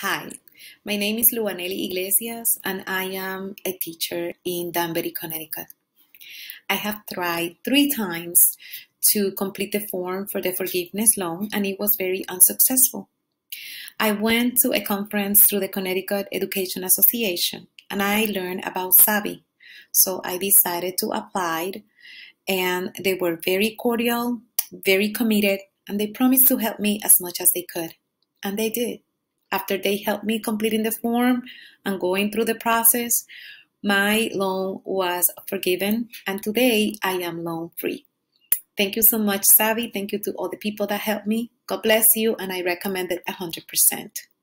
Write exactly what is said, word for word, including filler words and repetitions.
Hi, my name is Luanelly Iglesias, and I am a teacher in Danbury, Connecticut. I have tried three times to complete the form for the forgiveness loan, and it was very unsuccessful. I went to a conference through the Connecticut Education Association, and I learned about Savi. So I decided to apply, and they were very cordial, very committed, and they promised to help me as much as they could. And they did. After they helped me completing the form and going through the process, my loan was forgiven, and today I am loan free. Thank you so much, Savi. Thank you to all the people that helped me. God bless you, and I recommend it one hundred percent.